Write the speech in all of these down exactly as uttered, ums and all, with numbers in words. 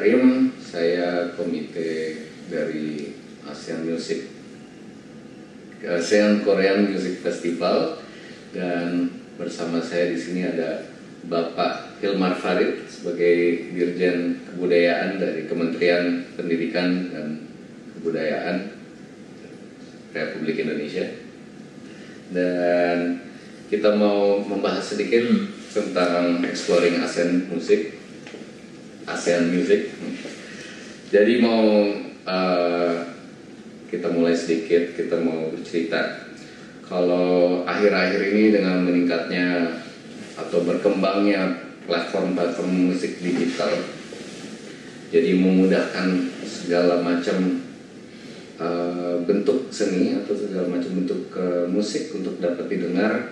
Karim, saya komite dari ASEAN Music, ASEAN Korean Music Festival, dan bersama saya di sini ada Bapak Hilmar Farid sebagai Dirjen Kebudayaan dari Kementerian Pendidikan dan Kebudayaan Republik Indonesia. Dan kita mau membahas sedikit tentang exploring ASEAN Music, ASEAN Music. Jadi mau uh, kita mulai sedikit, kita mau bercerita kalau akhir-akhir ini dengan meningkatnya atau berkembangnya platform-platform musik digital, jadi memudahkan segala macam uh, bentuk seni atau segala macam bentuk uh, musik untuk dapat didengar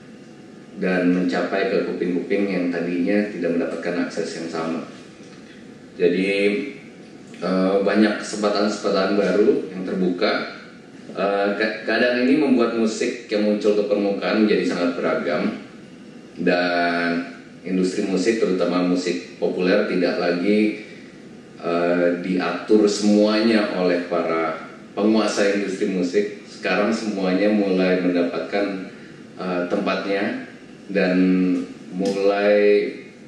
dan mencapai ke kuping-kuping yang tadinya tidak mendapatkan akses yang sama. Jadi uh, banyak kesempatan-kesempatan baru yang terbuka. Uh, ke keadaan ini membuat musik yang muncul ke permukaan menjadi sangat beragam, dan industri musik, terutama musik populer, tidak lagi uh, diatur semuanya oleh para penguasa industri musik. Sekarang semuanya mulai mendapatkan uh, tempatnya dan mulai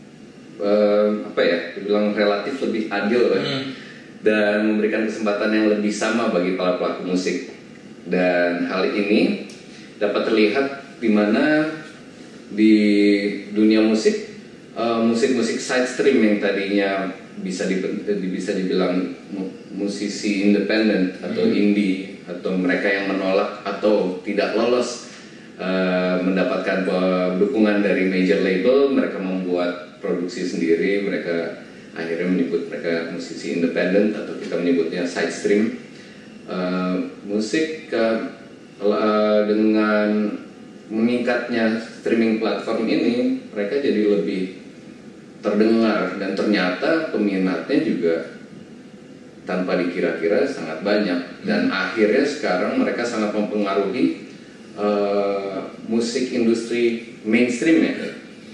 uh, apa ya, dibilang relatif lebih adil kan? Hmm. Dan memberikan kesempatan yang lebih sama bagi para pelaku musik. Dan hal ini dapat terlihat di mana di dunia musik, musik-musik uh, side stream yang tadinya bisa di, bisa dibilang musisi independen atau hmm. indie, atau mereka yang menolak atau tidak lolos uh, mendapatkan dukungan dari major label, mereka membuat produksi sendiri, mereka akhirnya menyebut mereka musisi independen atau kita menyebutnya side stream. Uh, musik uh, uh, dengan meningkatnya streaming platform ini, mereka jadi lebih terdengar dan ternyata peminatnya juga tanpa dikira-kira sangat banyak, dan hmm. akhirnya sekarang mereka sangat mempengaruhi uh, musik industri mainstream ya,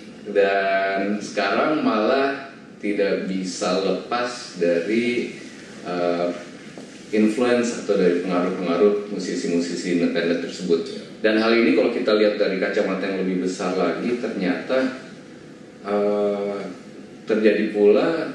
dan sekarang malah tidak bisa lepas dari uh, influence atau dari pengaruh-pengaruh musisi-musisi independen tersebut. Dan hal ini kalau kita lihat dari kacamata yang lebih besar lagi, ternyata uh, terjadi pula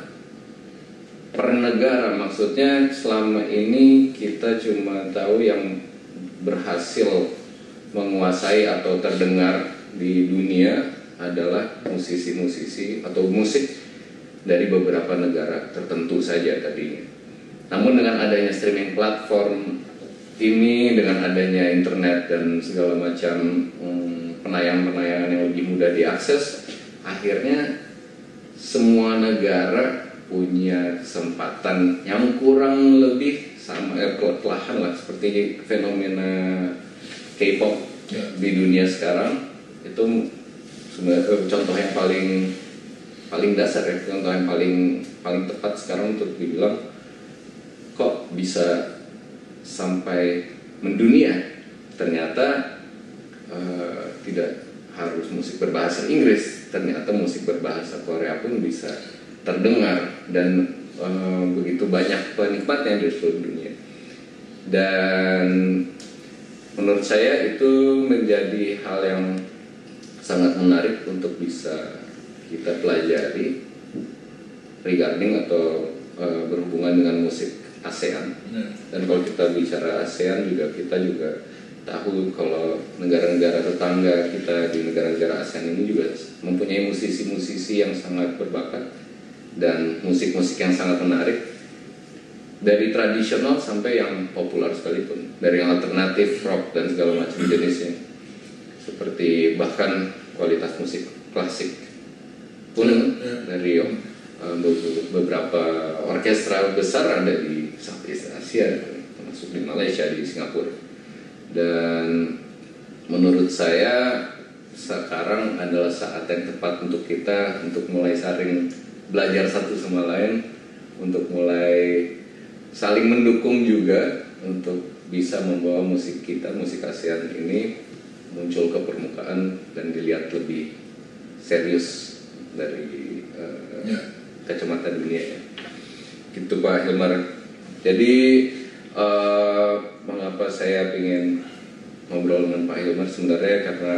per negara. Maksudnya selama ini kita cuma tahu yang berhasil menguasai atau terdengar di dunia adalah musisi-musisi atau musik dari beberapa negara tertentu saja tadinya. Namun dengan adanya streaming platform ini, dengan adanya internet dan segala macam hmm, penayangan-penayangan yang lebih mudah diakses, akhirnya semua negara punya kesempatan yang kurang lebih sama, eh, perlahan lah, seperti fenomena K-pop ya. Di dunia sekarang itu sebenarnya contoh yang paling paling dasar ya, contoh yang paling paling tepat sekarang untuk dibilang kok bisa sampai mendunia. Ternyata uh, tidak harus musik berbahasa Inggris, ternyata musik berbahasa Korea pun bisa terdengar dan uh, begitu banyak penikmatnya di seluruh dunia. Dan menurut saya itu menjadi hal yang sangat menarik untuk bisa kita pelajari regarding atau uh, berhubungan dengan musik ASEAN. Dan kalau kita bicara ASEAN juga, kita juga tahu kalau negara-negara tetangga kita di negara-negara ASEAN ini juga mempunyai musisi-musisi yang sangat berbakat dan musik-musik yang sangat menarik, dari tradisional sampai yang populer sekalipun, dari yang alternatif, rock dan segala macam jenisnya, seperti bahkan kualitas musik klasik pun dari beberapa orkestra besar ada di Southeast Asia, termasuk di Malaysia, di Singapura. Dan menurut saya sekarang adalah saat yang tepat untuk kita untuk mulai saling belajar satu sama lain, untuk mulai saling mendukung juga untuk bisa membawa musik kita, musik ASEAN ini muncul ke permukaan dan dilihat lebih serius dari uh, ya. kacamata dunia ya. gitu Pak Hilmar. Jadi uh, mengapa saya ingin ngobrol dengan Pak Hilmar sebenarnya karena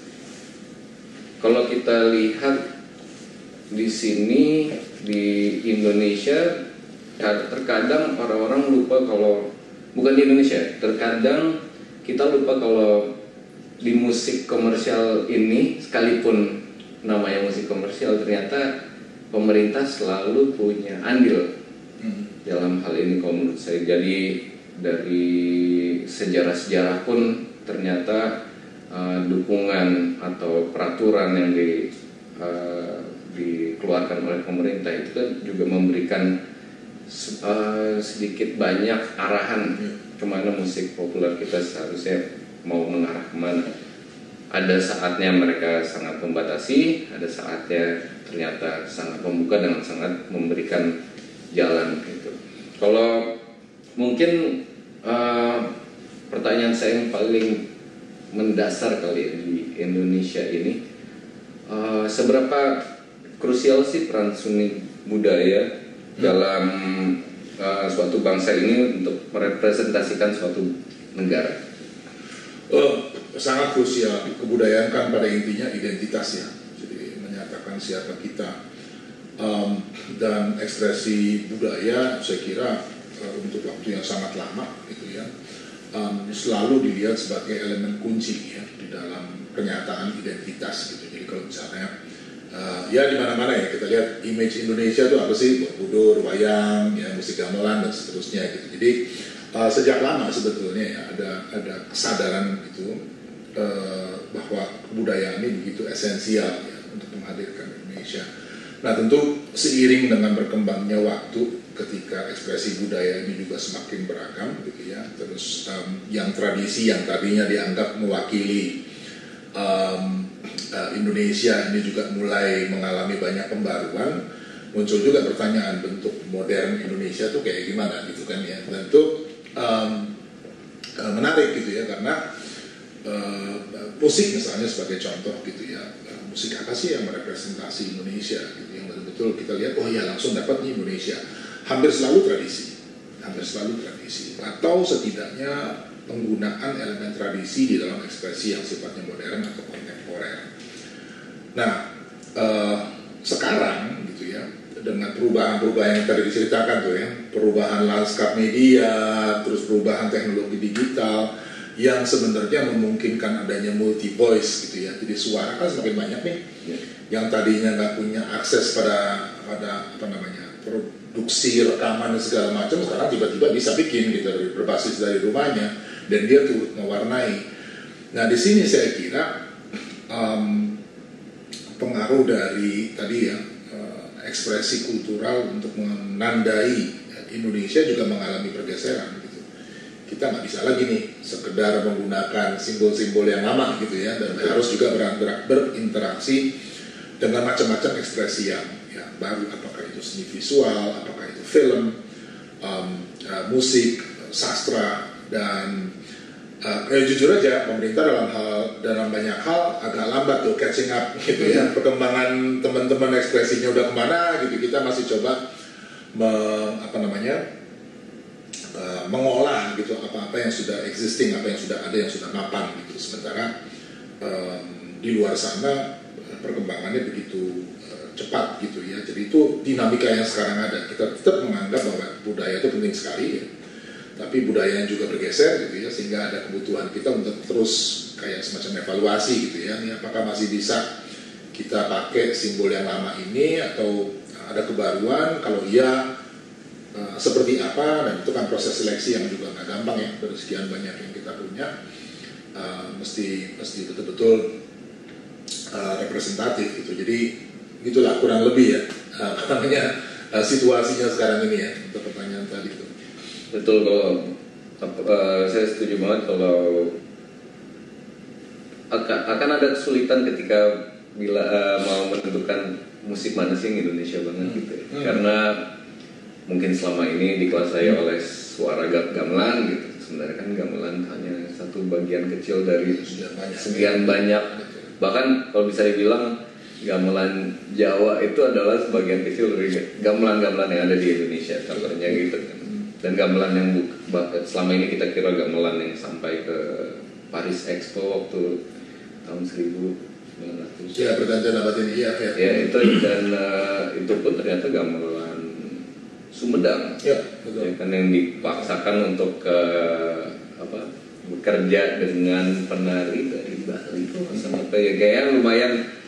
kalau kita lihat di sini di Indonesia terkadang orang-orang lupa kalau bukan di Indonesia, terkadang kita lupa kalau di musik komersial ini sekalipun namanya musik komersial ternyata pemerintah selalu punya andil hmm. dalam hal ini kalau menurut saya. Jadi dari sejarah-sejarah pun ternyata uh, dukungan atau peraturan yang di, uh, dikeluarkan oleh pemerintah itu kan juga memberikan uh, sedikit banyak arahan hmm. kemana musik populer kita seharusnya mau mengarah kemana. Ada saatnya mereka sangat membatasi, ada saatnya ternyata sangat membuka dengan sangat memberikan jalan gitu. Kalau mungkin uh, pertanyaan saya yang paling mendasar kali ya di Indonesia ini, uh, seberapa krusial sih peran seni budaya hmm. dalam uh, suatu bangsa ini untuk merepresentasikan suatu negara? Oh, sangat krusial. Kebudayaan kan pada intinya identitas ya, jadi menyatakan siapa kita, um, dan ekspresi budaya saya kira uh, untuk waktu yang sangat lama gitu ya, um, selalu dilihat sebagai elemen kunci ya di dalam pernyataan identitas gitu. Jadi kalau misalnya uh, ya di mana-mana ya kita lihat image Indonesia itu apa sih, Borobudur, wayang, ya musik gamelan dan seterusnya gitu. Jadi uh, sejak lama sebetulnya ya ada ada kesadaran gitu uh, bahwa kebudayaan ini begitu esensial ya untuk menghadirkan Indonesia. Nah tentu seiring dengan berkembangnya waktu ketika ekspresi budaya ini juga semakin beragam gitu ya, terus um, yang tradisi yang tadinya dianggap mewakili um, uh, Indonesia ini juga mulai mengalami banyak pembaruan, muncul juga pertanyaan bentuk modern Indonesia tuh kayak gimana gitu kan ya. Dan itu um, uh, menarik gitu ya karena uh, musik misalnya sebagai contoh gitu ya, uh, musik apa sih yang merepresentasi Indonesia gitu, yang betul-betul kita lihat oh ya langsung dapat nih Indonesia. Hampir selalu tradisi, hampir selalu tradisi, atau setidaknya penggunaan elemen tradisi di dalam ekspresi yang sifatnya modern atau kontemporer. Nah, eh, sekarang gitu ya, dengan perubahan-perubahan yang tadi diceritakan tuh ya, perubahan lanskap media, terus perubahan teknologi digital, yang sebenarnya memungkinkan adanya multi voice gitu ya, jadi suara kan semakin banyak nih, yang tadinya nggak punya akses pada pada apa namanya produksi rekaman dan segala macam, sekarang tiba-tiba bisa bikin gitu berbasis dari rumahnya dan dia turut mewarnai. Nah di sini saya kira um, pengaruh dari tadi ya uh, ekspresi kultural untuk menandai Indonesia juga mengalami pergeseran gitu. Kita nggak bisa lagi nih sekedar menggunakan simbol-simbol yang lama gitu ya, dan harus juga ber berinteraksi dengan macam-macam ekspresi yang ya, baru, apakah itu seni visual, apakah itu film, um, uh, musik, sastra, dan uh, ya jujur aja pemerintah dalam hal dalam banyak hal agak lambat tuh catching up gitu ya. Perkembangan teman-teman ekspresinya udah kemana gitu, kita masih coba me, apa namanya uh, mengolah gitu apa-apa yang sudah existing, apa yang sudah ada, yang sudah mapan gitu. Sementara um, di luar sana perkembangannya begitu uh, cepat gitu ya. Jadi itu dinamika yang sekarang ada. Kita tetap menganggap bahwa budaya itu penting sekali ya, tapi budaya yang juga bergeser gitu ya, sehingga ada kebutuhan kita untuk terus kayak semacam evaluasi gitu ya. Ini apakah masih bisa kita pakai simbol yang lama ini atau ada kebaruan? Kalau iya uh, seperti apa? Dan itu kan proses seleksi yang juga nggak gampang ya, dari sekian banyak yang kita punya. Uh, mesti mesti betul-betul Uh, representatif gitu. Jadi itulah kurang lebih ya uh, apa namanya uh, situasinya sekarang ini ya untuk pertanyaan tadi itu. Betul, kalau uh, saya setuju banget kalau akan, akan ada kesulitan ketika bila uh, mau menentukan musik mana sih yang Indonesia banget hmm. gitu ya. Hmm. Karena mungkin selama ini dikuasai hmm. oleh suara gamelan gitu. Sebenarnya kan gamelan hanya satu bagian kecil dari sekian banyak, sekian banyak. Bahkan kalau bisa dibilang gamelan Jawa itu adalah sebagian kecil dari gamelan-gamelan yang ada di Indonesia contohnya gitu kan. Dan gamelan yang bu- selama ini kita kira gamelan yang sampai ke Paris Expo waktu tahun seribu sembilan ratus Ya, pergantian abad ini ya, ya. ya itu dan uh, itu pun ternyata gamelan Sumedang Ya, betul. ya kan, yang dipaksakan untuk uh, apa bekerja dengan penari dari Bali itu sama apa ya, kayak lumayan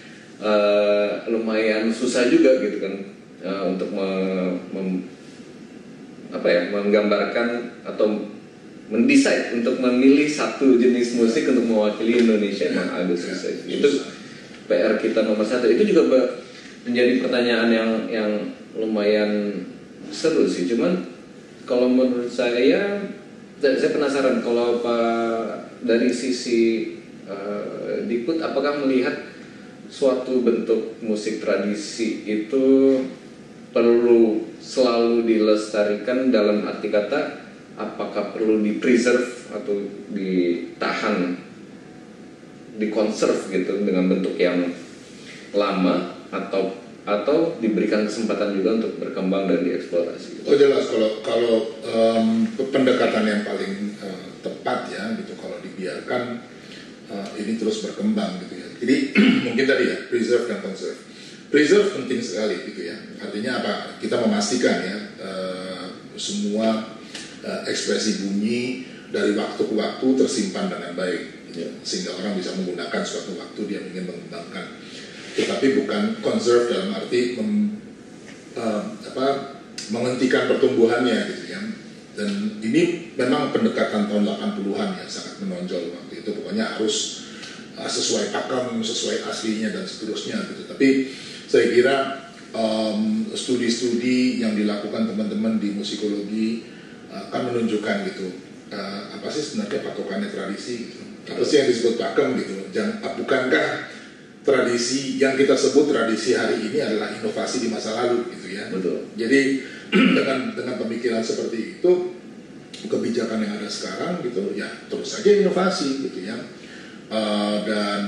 uh, lumayan susah juga gitu kan uh, untuk me- mem- apa ya menggambarkan atau mendesain untuk memilih satu jenis musik untuk mewakili Indonesia emang agak susah. Itu P R kita nomor satu. Itu juga be- menjadi pertanyaan yang yang lumayan seru sih. Cuman kalau menurut saya, saya penasaran kalau Pak dari sisi uh, Dikut, apakah melihat suatu bentuk musik tradisi itu perlu selalu dilestarikan dalam arti kata apakah perlu di preserve atau ditahan, dikonserv gitu dengan bentuk yang lama atau atau diberikan kesempatan juga untuk berkembang dan dieksplorasi. Oh jelas, kalau kalau um, pendekatan yang paling uh, tepat ya gitu, kalau dibiarkan uh, ini terus berkembang gitu ya. Jadi mungkin tadi ya preserve dan conserve. Preserve penting sekali gitu ya. Artinya apa? Kita memastikan ya uh, semua uh, ekspresi bunyi dari waktu ke waktu tersimpan dengan baik, gitu ya. Sehingga orang bisa menggunakan suatu waktu dia ingin mengembangkan. Tetapi bukan conserve dalam arti mem, uh, apa, menghentikan pertumbuhannya gitu ya. Dan ini memang pendekatan tahun delapan puluhan ya sangat menonjol waktu itu. Pokoknya harus uh, sesuai pakem, sesuai aslinya dan seterusnya gitu. Tapi saya kira um, studi-studi yang dilakukan teman-teman di musikologi uh, akan menunjukkan gitu uh, apa sih sebenarnya patokannya tradisi gitu. Apa sih yang disebut pakem gitu. Jangan, bukankah tradisi yang kita sebut tradisi hari ini adalah inovasi di masa lalu gitu ya. Betul. Jadi dengan dengan pemikiran seperti itu, kebijakan yang ada sekarang gitu ya terus saja inovasi gitu ya. Uh, dan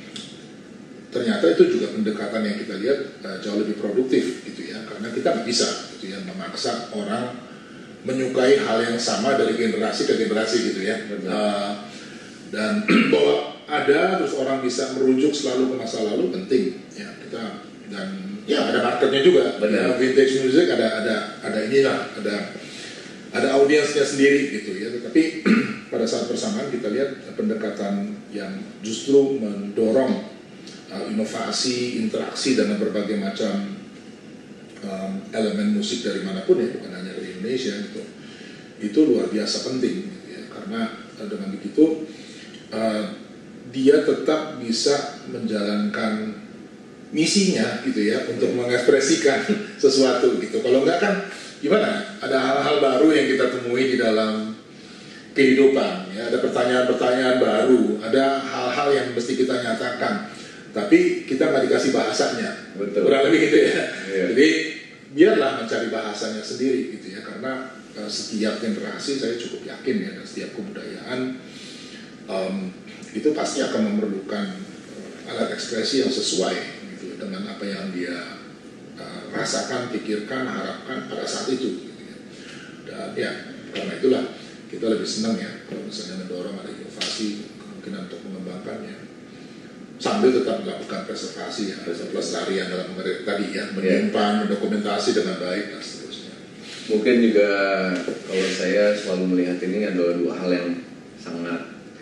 ternyata itu juga pendekatan yang kita lihat uh, jauh lebih produktif gitu ya, karena kita nggak bisa gitu ya memaksa orang menyukai hal yang sama dari generasi ke generasi gitu ya. Uh, dan bahwa ada terus orang bisa merujuk selalu ke masa lalu penting ya kita, dan ya ada marketnya juga. Ya, vintage music ada ada ada inilah ada ada audiensnya sendiri gitu ya. Tetapi pada saat bersamaan kita lihat pendekatan yang justru mendorong uh, inovasi, interaksi dengan berbagai macam um, elemen musik dari manapun ya, bukan hanya dari Indonesia gitu. Itu luar biasa penting gitu ya, karena uh, dengan begitu uh, dia tetap bisa menjalankan misinya gitu ya untuk mengekspresikan sesuatu gitu. Kalau enggak kan gimana? Ada hal-hal baru yang kita temui di dalam kehidupan ya, ada pertanyaan-pertanyaan baru, ada hal-hal yang mesti kita nyatakan, tapi kita nggak dikasih bahasanya. Betul. Kurang lebih gitu ya. Yeah. Jadi biarlah mencari bahasanya sendiri gitu ya, karena uh, setiap generasi saya cukup yakin ya, dan setiap kebudayaan um, itu pasti akan memerlukan uh, alat ekspresi yang sesuai gitu dengan apa yang dia uh, rasakan, pikirkan, harapkan pada saat itu gitu ya. Dan ya karena itulah kita lebih senang ya kalau misalnya mendorong ada inovasi, kemungkinan untuk mengembangkannya sambil tetap melakukan preservasi ya, pelestarian dalam mengerti tadi ya, menyimpan, mendokumentasi dengan baik dan seterusnya. Mungkin juga kalau saya selalu melihat ini adalah dua hal yang sangat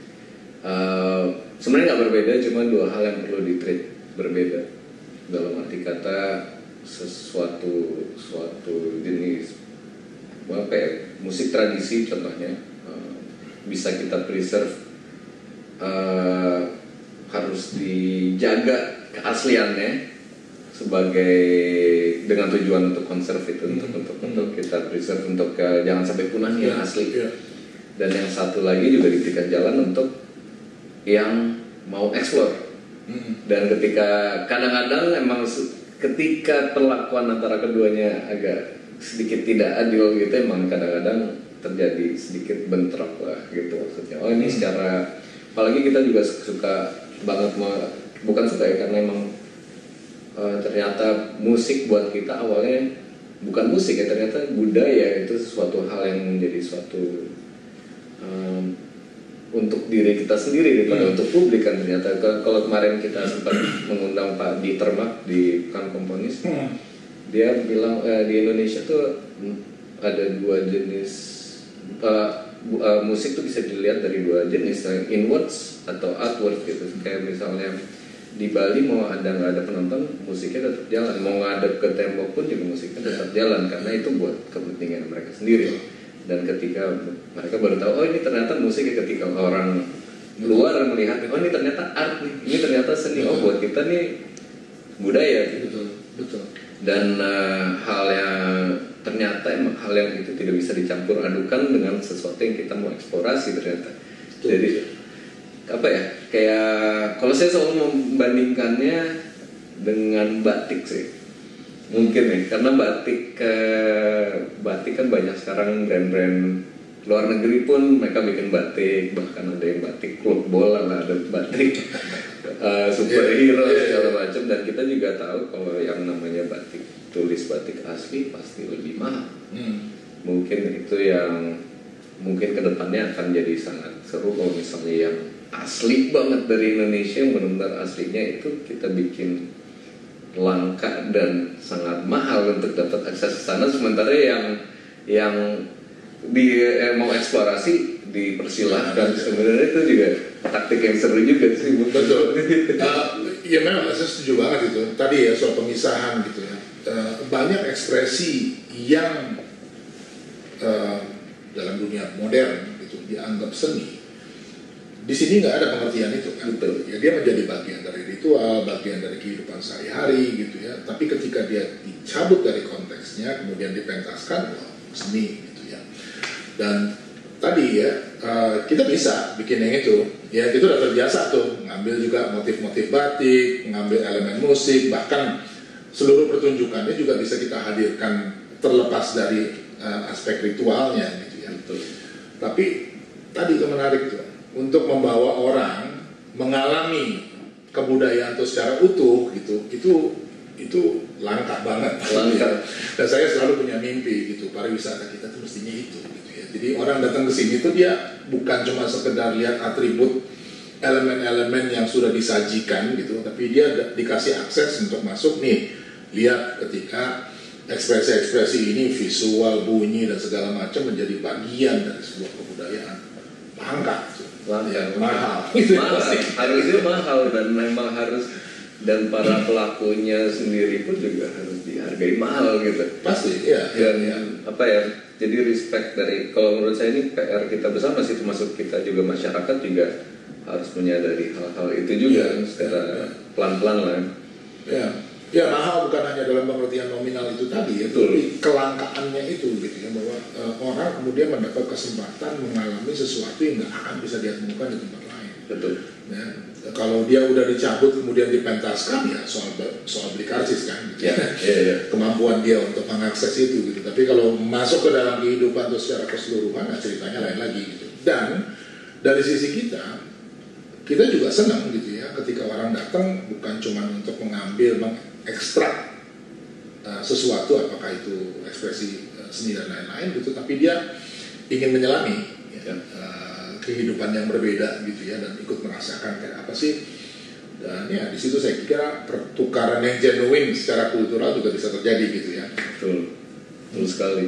Uh, sebenarnya nggak berbeda, cuma dua hal yang perlu di-treat berbeda. Dalam arti kata sesuatu suatu jenis apa ya, musik tradisi contohnya uh, bisa kita preserve, uh, harus dijaga keasliannya sebagai dengan tujuan untuk konserv itu, hmm. untuk untuk hmm. untuk kita preserve untuk uh, jangan sampai punah yang asli. Yeah. Dan yang satu lagi juga diberikan jalan untuk yang mau eksplor. Mm-hmm. Dan ketika kadang-kadang emang ketika perlakuan antara keduanya agak sedikit tidak adil gitu, emang kadang-kadang terjadi sedikit bentrok lah gitu maksudnya. Oh ini mm-hmm. secara, apalagi kita juga suka banget, bukan suka ya, karena emang uh, ternyata musik buat kita awalnya bukan musik ya, ternyata budaya itu sesuatu hal yang menjadi suatu um, untuk diri kita sendiri daripada hmm. untuk publik kan. Ternyata kalau kemarin kita sempat mengundang Pak Dieter Mak di kan komponis, hmm. dia bilang eh, di Indonesia tuh ada dua jenis uh, uh, musik tuh bisa dilihat dari dua jenis, inwards atau outwards gitu. Kayak misalnya di Bali mau ada nggak ada penonton, musiknya tetap jalan, mau ngadep ke tembok pun juga musiknya tetap jalan karena itu buat kepentingan mereka sendiri. Dan ketika mereka baru tahu, oh ini ternyata musik ya, ketika orang luar melihat, oh ini ternyata art nih, ini ternyata seni, oh buat kita nih budaya gitu. Betul, betul. Dan uh, hal yang ternyata emang hal yang itu tidak bisa dicampur adukan dengan sesuatu yang kita mau eksplorasi ternyata. Betul. Jadi apa ya, kayak kalau saya selalu membandingkannya dengan batik sih. Mungkin nih, karena batik ke batik kan banyak sekarang brand-brand luar negeri pun mereka bikin batik, bahkan ada yang batik klub bola lah, ada batik uh, superhero segala macam. Dan kita juga tahu kalau yang namanya batik tulis batik asli pasti lebih mahal. Hmm. Mungkin itu yang mungkin kedepannya akan jadi sangat seru kalau misalnya yang asli banget dari Indonesia, yang benar-benar aslinya itu kita bikin langka dan sangat mahal untuk dapat akses ke sana, sementara yang yang di eh, mau eksplorasi dipersilahkan. Sebenarnya itu juga taktik yang seru juga sih. Betul. uh, ya memang saya setuju banget itu. Tadi ya soal pemisahan gitu ya. Uh, banyak ekspresi yang uh, dalam dunia modern itu dianggap seni. Di sini nggak ada pengertian itu kan. Betul. Ya dia menjadi bagian dari ritual, bagian dari kehidupan sehari-hari gitu ya. Tapi ketika dia dicabut dari konteksnya, kemudian dipentaskan, wah, seni gitu ya. Dan tadi ya uh, kita bisa bikin yang itu. Ya itu udah terbiasa tuh, ngambil juga motif-motif batik, ngambil elemen musik, bahkan seluruh pertunjukannya juga bisa kita hadirkan terlepas dari uh, aspek ritualnya gitu ya. Betul. Tapi tadi itu menarik tuh. Untuk membawa orang mengalami kebudayaan itu secara utuh gitu, itu itu langka banget. Langka. Dan saya selalu punya mimpi gitu, pariwisata kita tuh mestinya itu gitu ya. Jadi orang datang ke sini tuh dia bukan cuma sekedar lihat atribut elemen-elemen yang sudah disajikan gitu, tapi dia dikasih akses untuk masuk nih, lihat ketika ekspresi-ekspresi ini, visual, bunyi dan segala macam menjadi bagian dari sebuah kebudayaan. Langka. Langka, ya, mahal. mahal. Harusnya mahal dan memang harus, dan para pelakunya sendiri pun juga harus dihargai mahal gitu. Pasti, ya. Dan ya, ya. apa ya? Jadi respect dari, kalau menurut saya ini P R kita bersama sih, termasuk kita juga masyarakat juga harus menyadari hal-hal itu juga ya, secara ya. pelan-pelan lah. Ya. Ya mahal bukan hanya dalam pengertian nominal itu tadi ya, tapi kelangkaannya itu gitu ya, bahwa uh, orang kemudian mendapat kesempatan mengalami sesuatu yang nggak akan bisa dia temukan di tempat lain. Betul. Ya, kalau dia udah dicabut kemudian dipentaskan ya soal soal beli karcis kan, gitu. Ya, ya, ya. Kemampuan dia untuk mengakses itu gitu. Tapi kalau masuk ke dalam kehidupan itu secara keseluruhan, nah ceritanya lain lagi gitu. Dan dari sisi kita, kita juga senang gitu ya, ketika orang datang bukan cuma untuk mengambil ekstrak uh, sesuatu, apakah itu ekspresi uh, seni dan lain-lain gitu, tapi dia ingin menyelami ya, uh, kehidupan yang berbeda gitu ya, dan ikut merasakan kayak apa sih. Dan ya di situ saya kira pertukaran yang genuine secara kultural juga bisa terjadi gitu ya. Betul, betul sekali.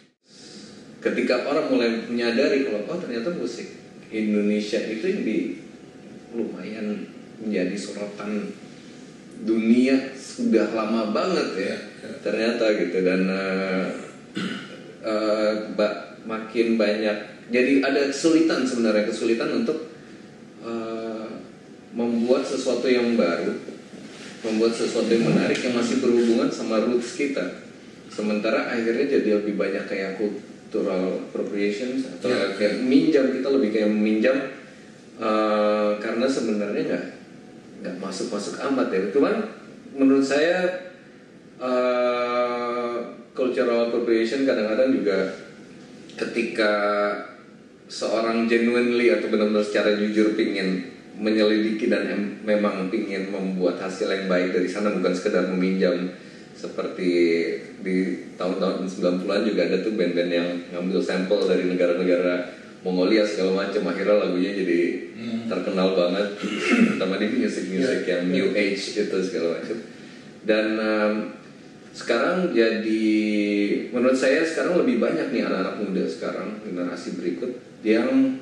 Ketika orang mulai menyadari kalau oh ternyata musik Indonesia itu yang di lumayan menjadi sorotan dunia sudah lama banget ya, ya. ternyata gitu, dan uh, uh, ba- makin banyak, jadi ada kesulitan sebenarnya kesulitan untuk uh, membuat sesuatu yang baru, membuat sesuatu yang menarik yang masih berhubungan sama roots kita, sementara akhirnya jadi lebih banyak kayak cultural appropriation atau ya. kayak minjam, kita lebih kayak meminjam uh, karena sebenarnya nggak nggak masuk-masuk amat ya. Cuman menurut saya uh, cultural appropriation kadang-kadang juga ketika seorang genuinely atau benar-benar secara jujur pingin menyelidiki dan em- memang ingin membuat hasil yang baik dari sana, bukan sekedar meminjam. Seperti di tahun-tahun sembilan puluhan juga ada tuh band-band yang ngambil sampel dari negara-negara Mongolia segala macam, akhirnya lagunya jadi hmm. terkenal banget, terutama di musik-musik yeah, yang yeah. New Age itu segala macam. Dan um, sekarang jadi, menurut saya sekarang lebih banyak nih anak-anak muda sekarang, generasi berikut yang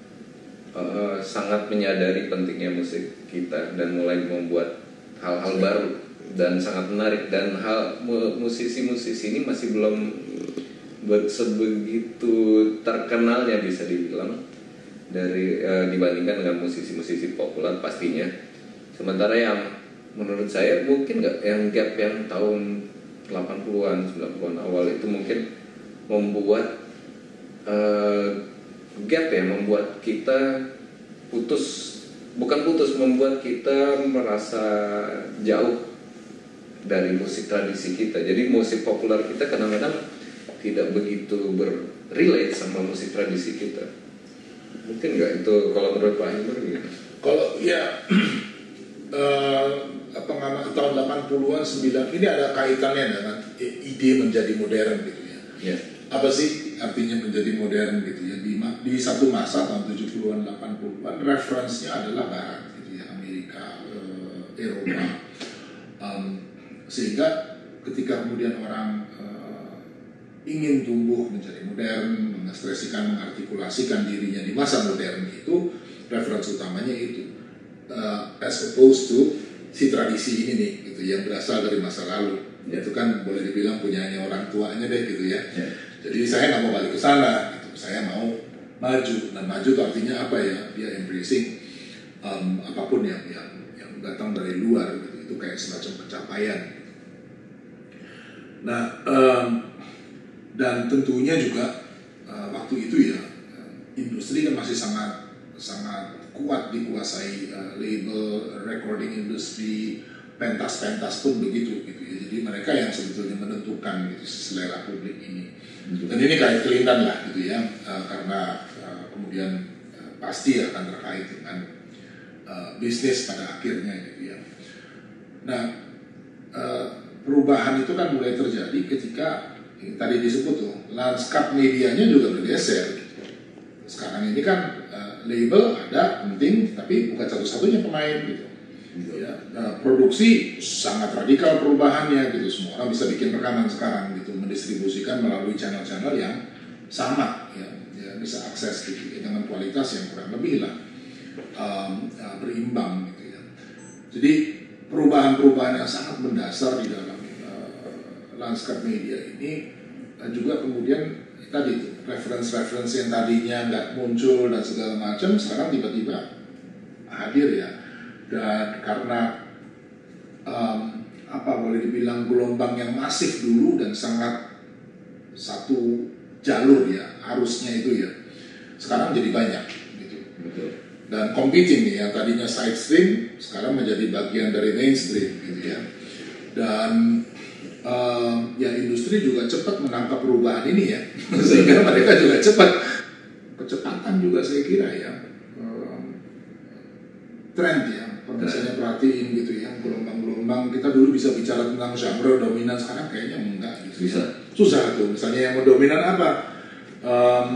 uh, sangat menyadari pentingnya musik kita dan mulai membuat hal-hal baru dan sangat menarik, dan hal musisi-musisi ini masih belum sebegitu terkenalnya bisa dibilang dari uh, dibandingkan dengan musisi-musisi populer pastinya. Sementara yang menurut saya mungkin nggak, yang gap yang tahun delapan puluhan, sembilan puluhan awal itu mungkin membuat uh, gap ya, membuat kita putus, bukan putus, membuat kita merasa jauh dari musik tradisi kita. Jadi musik populer kita kadang-kadang tidak begitu berrelate sama musik tradisi kita. Mungkin nggak itu kalau menurut Pak Hilmar gitu? Kalau ya uh, pengamat tahun delapan puluhan, sembilan ini ada kaitannya dengan ide menjadi modern gitu ya. Yeah. Apa sih artinya menjadi modern gitu ya? Di, di satu masa tahun tujuh puluhan, delapan puluhan referensinya adalah Barat gitu ya, Amerika, uh, Eropa. Um, sehingga ketika kemudian orang uh, ingin tumbuh menjadi modern, mengekspresikan, mengartikulasikan dirinya di masa modern itu, referensi utamanya itu uh, as opposed to si tradisi ini nih gitu yang berasal dari masa lalu. Yeah. Itu kan boleh dibilang punyanya orang tuanya deh gitu ya. Yeah. Jadi saya nggak mau balik ke sana gitu, saya mau maju. Dan maju itu artinya apa ya? Dia embracing um, apapun yang yang yang datang dari luar gitu. Itu kayak semacam pencapaian. Nah, um, dan tentunya juga uh, waktu itu ya industri kan masih sangat sangat kuat dikuasai, uh, label, recording industry, pentas-pentas pun begitu gitu ya. Jadi mereka yang sebetulnya menentukan gitu selera publik ini. Dan ini kayak kelindan lah gitu ya, uh, karena uh, kemudian uh, pasti akan terkait dengan uh, bisnis pada akhirnya gitu ya. Nah, uh, perubahan itu kan mulai terjadi ketika yang tadi disebut tuh lanskap medianya juga bergeser. Sekarang ini kan uh, label ada penting, tapi bukan satu-satunya pemain gitu. Ya, uh, produksi sangat radikal perubahannya gitu. Semua orang bisa bikin rekaman sekarang gitu, mendistribusikan melalui channel-channel yang sama, ya, ya bisa akses gitu ya, dengan kualitas yang kurang lebih lah um, uh, berimbang gitu ya. Jadi perubahan-perubahan yang sangat mendasar di dalam lanskap media ini uh, juga kemudian tadi itu referensi-referensi yang tadinya nggak muncul dan segala macam sekarang tiba-tiba hadir ya, dan karena um, apa boleh dibilang gelombang yang masif dulu dan sangat satu jalur ya arusnya itu ya sekarang jadi banyak gitu. Betul. Dan competing nih yang tadinya side stream sekarang menjadi bagian dari mainstream gitu ya. Dan Uh, ya industri juga cepat menangkap perubahan ini ya, sehingga mereka juga cepat, kecepatan juga saya kira ya, um, trend ya, kalau misalnya perhatiin gitu ya, gelombang-gelombang kita dulu bisa bicara tentang genre dominan, sekarang kayaknya enggak gitu. Bisa. Susah tuh, misalnya yang mau dominan apa, um,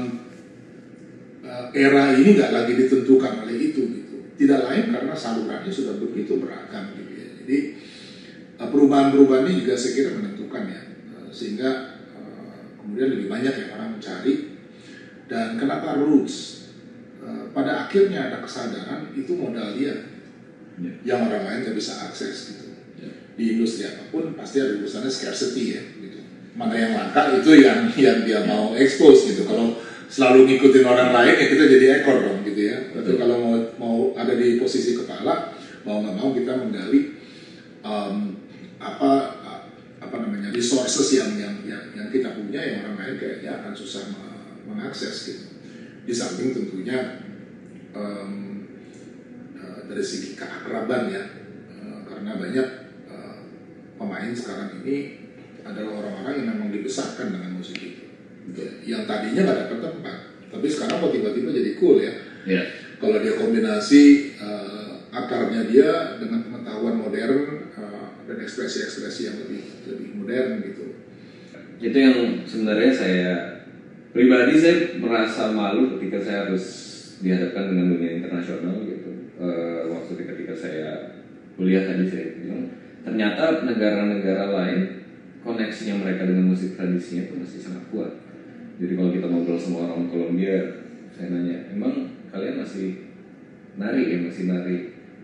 uh, era ini nggak lagi ditentukan oleh itu gitu, tidak lain karena salurannya sudah begitu beragam gitu ya, jadi perubahan-perubahan ini juga saya kira menentukan ya, sehingga uh, kemudian lebih banyak yang orang mencari. Dan kenapa roots, uh, pada akhirnya ada kesadaran itu modal dia yeah. yang orang lain nggak bisa akses gitu. Yeah. Di industri apapun pasti ada urusannya scarcity ya gitu. Mana yang langka itu yang yang dia mau expose gitu. Kalau selalu ngikutin orang lain ya kita jadi ekor dong gitu ya. Tapi kalau mau mau ada di posisi kepala, mau nggak mau kita menggali um, apa apa namanya resources yang yang yang, yang kita punya yang orang lain kayaknya akan susah mengakses gitu. Di samping tentunya um, uh, dari segi keakraban ya, uh, karena banyak uh, pemain sekarang ini adalah orang-orang yang memang dibesarkan dengan musik itu, gitu. Yang tadinya nggak dapat tempat, tapi sekarang kok tiba-tiba jadi cool ya. Yeah. Kalau dia kombinasi uh, akarnya dia dengan pengetahuan modern uh, dan ekspresi-ekspresi yang lebih lebih modern gitu. Itu yang sebenarnya saya pribadi saya merasa malu ketika saya harus dihadapkan dengan dunia internasional gitu. Uh, waktu ketika saya kuliah tadi saya bilang ternyata negara-negara lain koneksinya mereka dengan musik tradisinya itu masih sangat kuat. Jadi kalau kita ngobrol sama orang Kolombia, saya nanya, emang kalian masih nari ya, masih nari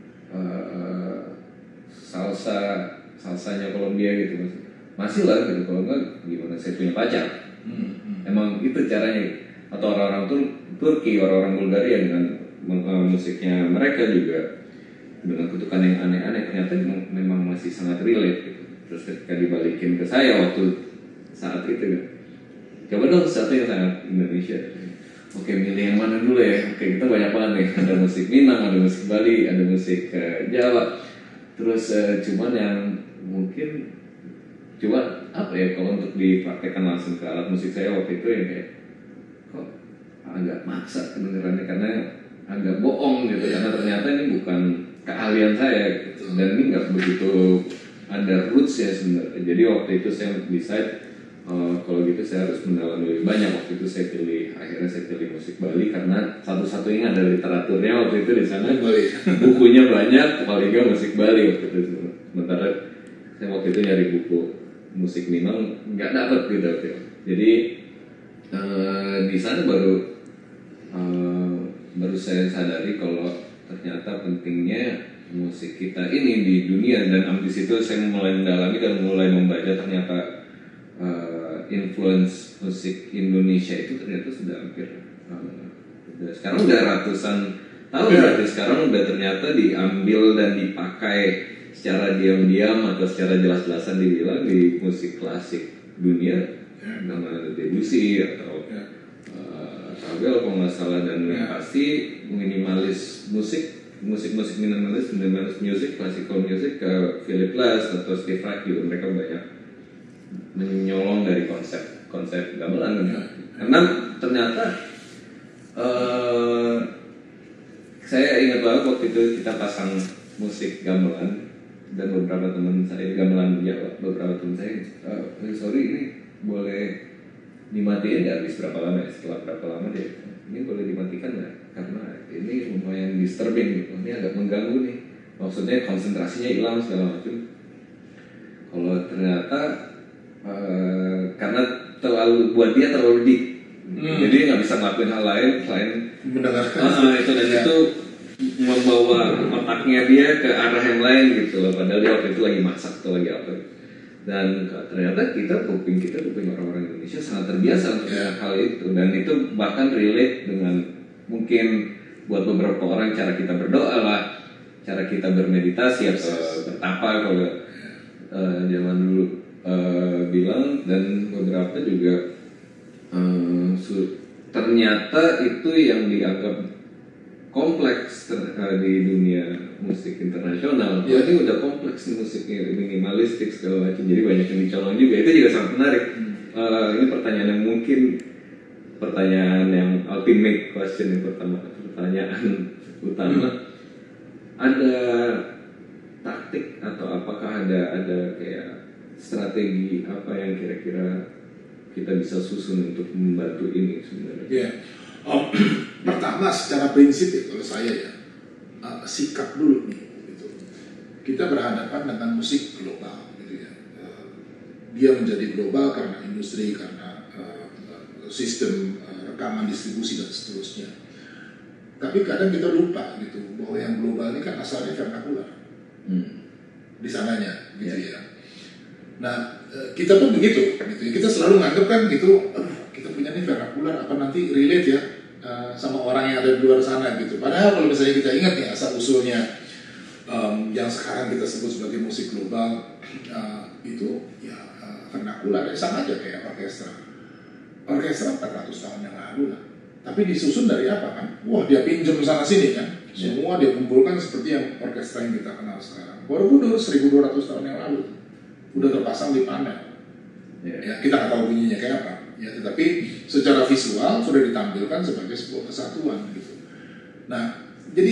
uh, salsa, salsanya Kolombia gitu masih, masih lah gitu. Kalau enggak gimana saya punya pacar? Hmm, hmm. Emang itu caranya. Atau orang-orang Tur Turki, orang-orang Bulgaria dengan uh, musiknya mereka juga dengan kutukan yang aneh-aneh ternyata memang masih sangat relate gitu. Terus ketika dibalikin ke saya waktu saat itu kan, coba dong satu yang sangat Indonesia. Oke, milih yang mana dulu ya? Oke, kita banyak banget nih. Ada musik Minang, ada musik Bali, ada musik uh, Jawa. Terus uh, cuman yang mungkin coba apa ya kalau untuk dipraktekkan langsung ke alat musik saya waktu itu ya kayak kok agak maksa kedengarannya karena agak bohong gitu. Karena ternyata ini bukan keahlian saya gitu. Dan ini nggak begitu ada roots ya sebenarnya. Jadi waktu itu saya decide Uh, kalau gitu saya harus mendalami lebih banyak. Waktu itu saya pilih, akhirnya saya pilih musik Bali karena satu-satunya ada literaturnya waktu itu di sana. Bali. Bukunya banyak, paling nggak musik Bali waktu itu. Sementara saya waktu itu nyari buku musik Minang nggak dapet gitu. Jadi uh, di sana baru uh, baru saya sadari kalau ternyata pentingnya musik kita ini di dunia. Dan di situ saya mulai mendalami dan mulai membaca ternyata Uh, influence musik Indonesia itu ternyata sudah hampir uh, udah, sekarang udah ratusan tahun yeah. Berarti sekarang udah ternyata diambil dan dipakai secara diam-diam atau secara jelas-jelasan dibilang di musik klasik dunia yeah. Nama Debussy atau yeah. uh, Ravel kalau nggak salah dan yeah. Pasti minimalis musik musik-musik minimalis minimalis music, classical music ke Philip Glass atau Steve Reich juga mereka banyak menyolong dari konsep konsep gamelan ya. Karena ternyata uh, saya ingat banget waktu itu kita pasang musik gamelan dan beberapa teman saya gamelan Jawa, beberapa teman saya uh, sorry ini boleh dimatiin nggak habis berapa lama ya? Setelah berapa lama deh ini boleh dimatikan nggak karena ini lumayan disturbing gitu, ini agak mengganggu nih, maksudnya konsentrasinya hilang segala macam. Kalau ternyata Uh, karena terlalu buat dia terlalu deep, hmm. Jadi nggak bisa ngelakuin hal lain selain mendengarkan uh, itu dan ya. Itu membawa otaknya dia ke arah yang lain gitu loh. Padahal dia waktu itu lagi masak atau lagi apa. Dan ternyata kita kuping kita kuping orang-orang Indonesia sangat terbiasa untuk yeah. Hal itu dan itu bahkan relate dengan mungkin buat beberapa orang cara kita berdoa lah, cara kita bermeditasi atau bertapa kalau uh, zaman dulu. Uh, bilang dan beberapa juga uh, su- ternyata itu yang dianggap kompleks ter- uh, di dunia musik internasional. Ya. Ini udah kompleks nih musiknya minimalistik segala macam, jadi banyak yang dicolong juga. Itu juga sangat menarik. Hmm. Uh, ini pertanyaan yang mungkin pertanyaan yang ultimate question yang pertama, pertanyaan utama. Hmm. Ada taktik atau apakah ada ada kayak strategi apa yang kira-kira kita bisa susun untuk membantu ini sebenarnya? Ya, yeah. um, pertama secara prinsip ya kalau saya ya uh, sikap dulu nih. Gitu. Kita berhadapan dengan musik global, gitu ya. Uh, dia menjadi global karena industri, karena uh, sistem uh, rekaman, distribusi dan seterusnya. Tapi kadang kita lupa gitu bahwa yang global ini kan asalnya vernakular, hmm. di sananya, gitu yeah. Ya. Nah, kita pun begitu, gitu. Kita selalu nganggap kan gitu, aduh, kita punya nih vernakular, apa nanti relate ya uh, sama orang yang ada di luar sana gitu. Padahal kalau misalnya kita ingat nih asal usulnya um, yang sekarang kita sebut sebagai musik global uh, itu ya uh, vernakular ya sama aja kayak orkestra. Orkestra empat ratus tahun yang lalu lah. Tapi disusun dari apa kan? Wah dia pinjam sana sini kan? Semua dia kumpulkan seperti yang orkestra yang kita kenal sekarang. Borobudur seribu dua ratus tahun yang lalu. Udah terpasang di panel, yeah. Ya, kita nggak tahu bunyinya kayak apa, ya, tetapi secara visual sudah ditampilkan sebagai sebuah kesatuan gitu. Nah, jadi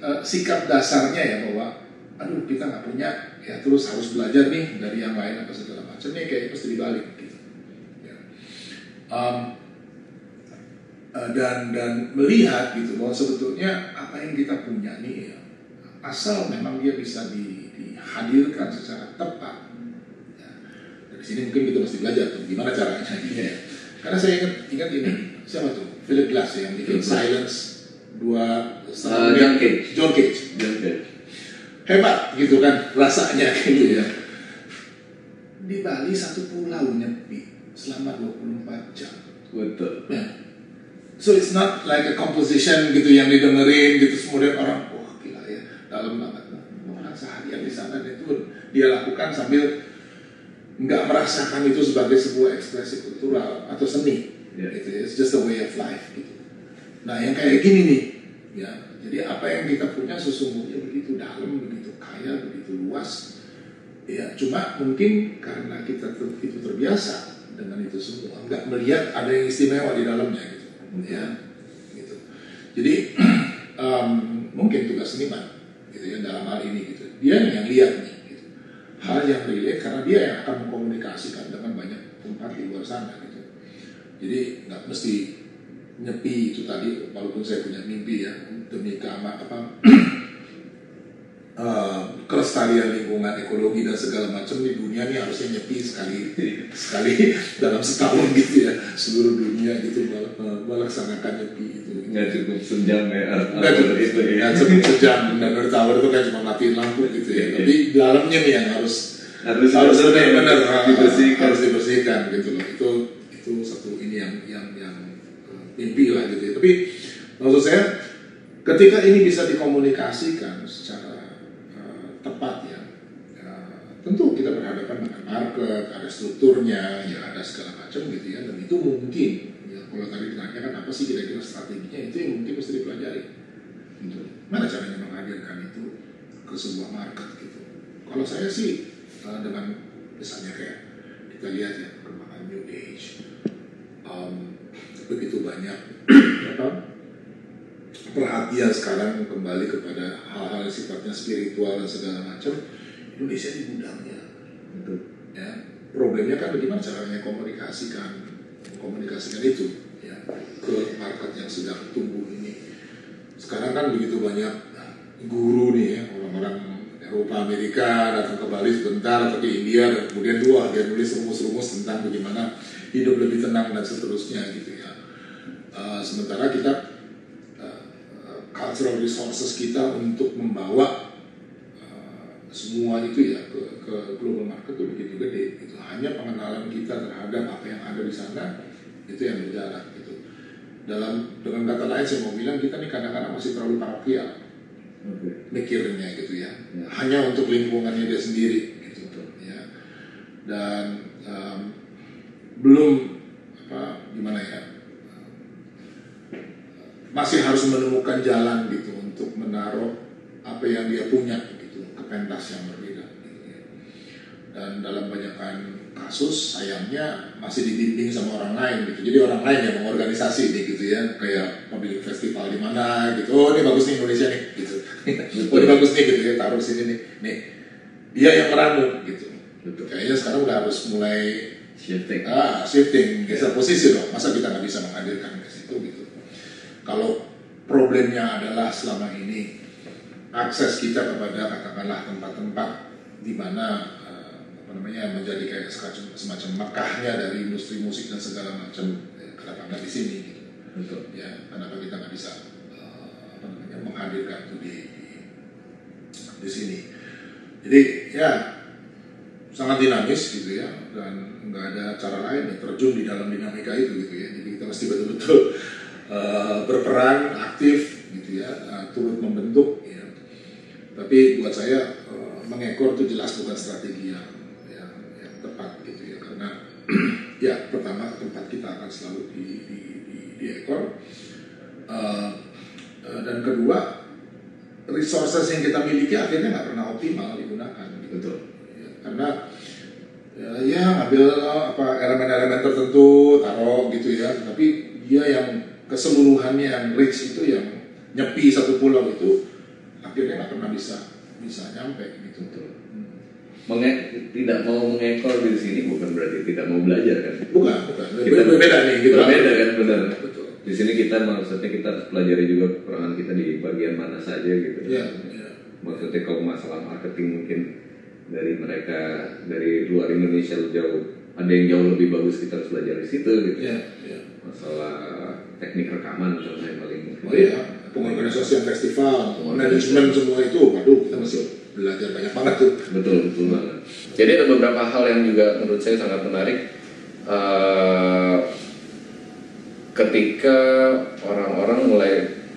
uh, sikap dasarnya ya bahwa aduh kita nggak punya ya terus harus belajar nih dari yang lain atau segala macam nih kayaknya pasti dibalik gitu. Ya. Um, uh, dan dan melihat gitu bahwa sebetulnya apa yang kita punya nih ya, asal memang dia bisa di, dihadirkan secara tepat. Ya. Dari sini mungkin kita mesti belajar tuh gimana caranya gitu ya. Karena saya ingat ingat ini siapa tuh Philip Glass yang bikin Silence dua uh, John Cage. John Cage. John Cage. Hebat gitu kan rasanya gitu ya. Di Bali satu pulau nyepi selama dua puluh empat jam. Betul. Ya. So it's not like a composition gitu yang didengerin gitu kemudian orang wah gila ya dalam banget. Orang seharian di sana itu dia lakukan sambil nggak merasakan itu sebagai sebuah ekspresi kultural atau seni. Yeah. Gitu ya. It's just a way of life gitu. Nah yang kayak gini nih ya. Jadi apa yang kita punya sesungguhnya begitu dalam, begitu kaya, begitu luas. Ya, cuma mungkin karena kita ter, itu terbiasa dengan itu semua, nggak melihat ada yang istimewa di dalamnya gitu. Ya, gitu. Jadi um, mungkin tugas seniman gitu ya dalam hal ini gitu. Dia yang lihat nih gitu. Hal yang relate karena dia yang akan mengkomunikasikan dengan banyak tempat di luar sana gitu. Jadi nggak mesti nyepi itu tadi walaupun saya punya mimpi ya demi keama apa uh, kelestarian lingkungan ekologi dan segala macam di dunia ini harusnya nyepi sekali sekali dalam setahun gitu ya seluruh dunia gitu melaksanakan nyepi itu nggak cukup sejam ya nggak cukup itu ya cukup sejam dan Earth Hour itu kan cuma matiin lampu gitu ya tapi dalamnya nih yang harus harus harus benar-benar dibersihkan harus dibersihkan gitu loh itu itu satu ini yang yang yang mimpi lah gitu ya. Tapi maksud saya ketika ini bisa dikomunikasikan secara uh, tepat ya, uh, tentu kita berhadapan dengan market, ada strukturnya, ya ada segala macam gitu ya. Dan itu mungkin ya, kalau tadi ditanyakan apa sih kira-kira strateginya itu yang mungkin mesti dipelajari. Gitu. Mana caranya menghadirkan itu ke sebuah market gitu. Kalau saya sih uh, dengan misalnya kayak kita lihat ya perkembangan New Age. Um, begitu banyak apa, perhatian sekarang kembali kepada hal-hal sifatnya spiritual dan segala macam. Indonesia di gudangnya gitu. Ya, problemnya kan bagaimana caranya komunikasikan komunikasikan itu ya ke market yang sedang tumbuh ini. Sekarang kan begitu banyak guru nih ya orang-orang Eropa Amerika datang ke Bali sebentar atau ke India dan kemudian dua dia nulis rumus-rumus tentang bagaimana hidup lebih tenang dan seterusnya gitu ya. Uh, sementara kita uh, cultural resources kita untuk membawa uh, semua itu ya ke, ke global market itu begitu gede gitu. Hanya pengenalan kita terhadap apa yang ada di sana itu yang berjalan gitu. Dalam dengan kata lain saya mau bilang kita nih kadang-kadang masih terlalu parokial okay. mikirnya gitu ya. ya hanya untuk lingkungannya dia sendiri gitu ya. Dan um, belum apa gimana ya masih harus menemukan jalan gitu untuk menaruh apa yang dia punya gitu ke pentas yang berbeda gitu ya. Dan dalam banyakkan kasus sayangnya masih dibimbing sama orang lain gitu. Jadi orang lain yang mengorganisasi nih gitu ya, kayak public festival di mana gitu. Oh ini bagus nih Indonesia nih gitu. Oh ini bagus nih gitu ya, taruh sini nih. Nih dia yang meramu gitu. Betul. Kayaknya sekarang udah harus mulai shifting. Ah, shifting geser posisi loh. Masa kita nggak bisa menghadirkan ke situ gitu. Kalau problemnya adalah selama ini akses kita kepada katakanlah tempat-tempat di mana uh, apa namanya menjadi kayak semacam, semacam Mekahnya dari industri musik dan segala macam, ya, kenapa nggak di sini gitu? Betul. Ya, kenapa kita nggak bisa uh, apa namanya menghadirkan itu di, di di sini? Jadi ya sangat dinamis gitu ya dan nggak ada cara lain ya terjun di dalam dinamika itu gitu ya. Jadi kita mesti betul-betul Uh, berperan aktif gitu ya, uh, turut membentuk ya. Tapi buat saya uh, mengekor itu jelas bukan strategi yang, yang, yang tepat gitu ya, karena ya pertama tempat kita akan selalu di, di, di, di ekor uh, uh, dan kedua resources yang kita miliki akhirnya nggak pernah optimal digunakan gitu. Ya, karena ya, ya ngambil uh, apa elemen-elemen tertentu taruh gitu ya, tapi dia yang keseluruhannya yang rich itu yang nyepi satu pulau itu akhirnya nggak pernah bisa bisa nyampe gitu. Hmm. Menge tidak mau mengekor di sini bukan berarti tidak mau belajar kan? Bukan, bukan. Kita berbeda nih. Gitu. Berbeda kan, benar. Betul. Di sini kita maksudnya kita harus pelajari juga kekurangan kita di bagian mana saja gitu. Iya. Ya. Maksudnya kalau masalah marketing mungkin dari mereka dari luar Indonesia jauh ada yang jauh lebih bagus, kita harus belajar di situ gitu. Iya. Ya. Masalah teknik rekaman contohnya yang paling. Oh iya, pengorganisasian festival, manajemen semua itu, waduh kita masih belajar banyak banget tuh. Betul, betul banget. Jadi ada beberapa hal yang juga menurut saya sangat menarik. Uh, ketika orang-orang mulai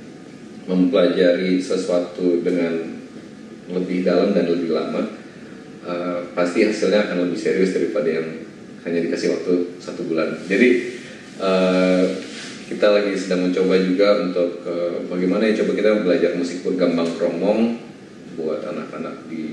mempelajari sesuatu dengan lebih dalam dan lebih lama, uh, pasti hasilnya akan lebih serius daripada yang hanya dikasih waktu satu bulan. Jadi uh, kita lagi sedang mencoba juga untuk uh, bagaimana ya coba kita belajar musik bergambang kromong buat anak-anak di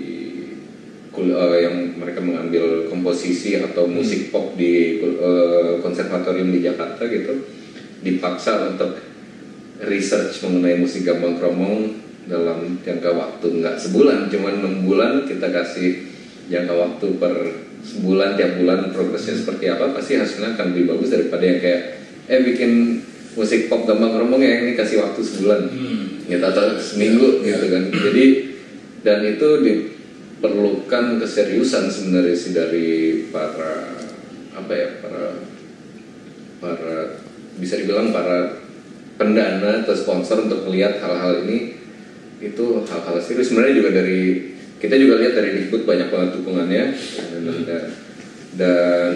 uh, yang mereka mengambil komposisi atau musik pop di uh, konservatorium di Jakarta gitu, dipaksa untuk research mengenai musik gambang kromong dalam jangka waktu nggak sebulan, cuma enam bulan kita kasih jangka waktu per sebulan, tiap bulan progresnya seperti apa, pasti hasilnya akan lebih bagus daripada yang kayak eh bikin musik pop gambang kromong ya ini kasih waktu sebulan hmm. gitu atau seminggu ya, gitu kan. Jadi dan itu diperlukan keseriusan sebenarnya sih dari para apa ya para para bisa dibilang para pendana atau sponsor untuk melihat hal-hal ini itu hal-hal serius. Sebenarnya juga dari kita juga lihat dari Dikbud banyak banget dukungannya dan, dan, dan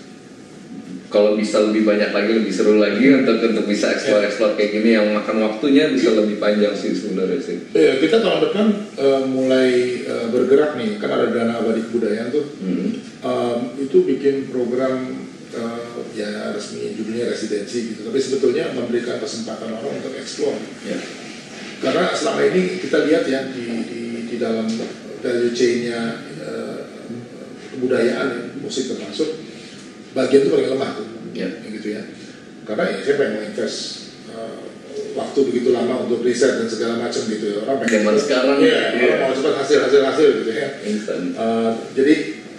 kalau bisa lebih banyak lagi lebih seru lagi untuk untuk bisa eksplor-eksplor kayak gini yang makan waktunya bisa lebih panjang sih sebenarnya sih. Iya, kita tahun depan uh, mulai uh, bergerak nih, kan ada dana abadi kebudayaan tuh, hmm. um, itu bikin program uh, ya resmi judulnya residensi gitu, tapi sebetulnya memberikan kesempatan orang untuk eksplor. Ya. Karena selama ini kita lihat ya di di, di dalam value chain-nya uh, kebudayaan ya, musik termasuk bagian itu paling lemah tuh, ya. Gitu ya. Karena ya siapa yang mau invest uh, waktu begitu lama untuk riset dan segala macam gitu ya. Orang pengen zaman sekarang ya, ya. Orang mau cepat hasil hasil hasil gitu ya. Uh, jadi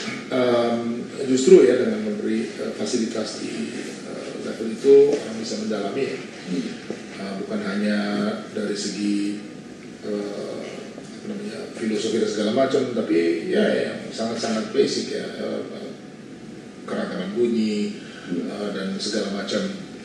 um, justru ya dengan memberi uh, fasilitas di uh, level itu orang bisa mendalami ya. Hmm. Uh, bukan hanya dari segi uh, apa namanya filosofi dan segala macam, tapi ya yang sangat-sangat basic ya. Uh, keragaman bunyi hmm. uh, dan segala macam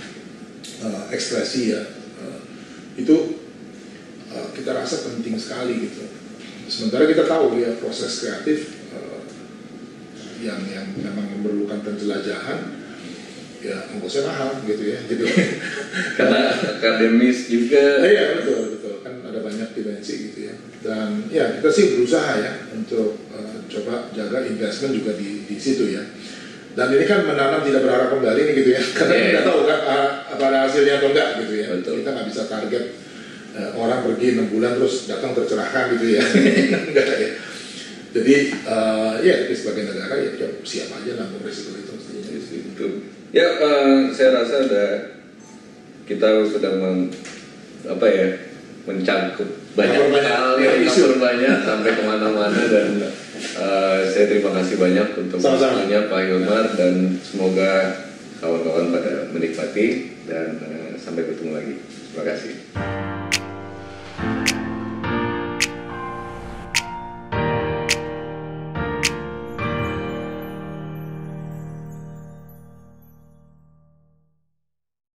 uh, ekspresi ya uh, itu uh, kita rasa penting sekali gitu. Sementara kita tahu ya proses kreatif uh, yang yang memang memerlukan penjelajahan ya ongkosnya mahal gitu ya. Jadi karena akademis juga. Iya betul betul kan ada banyak dimensi gitu ya. Dan ya kita sih berusaha ya untuk uh, coba jaga investment juga di di situ ya. Dan ini kan menanam tidak berharap kembali nih gitu ya, karena yeah. Kita tahu kan apa ada hasilnya atau enggak gitu ya. Betul. Kita nggak bisa target uh, orang pergi enam bulan terus datang tercerahkan gitu ya, enggak ya. Jadi uh, ya tapi sebagai negara ya kita siap aja nanggung resiko itu mestinya. Itu. Ya uh, saya rasa ada kita sudah mem, apa ya mencangkup banyak hal yang kita banyak sampai kemana-mana dan Uh, saya terima kasih banyak untuk waktunya Pak Hilmar dan semoga kawan-kawan pada menikmati dan uh, sampai ketemu lagi. Terima kasih.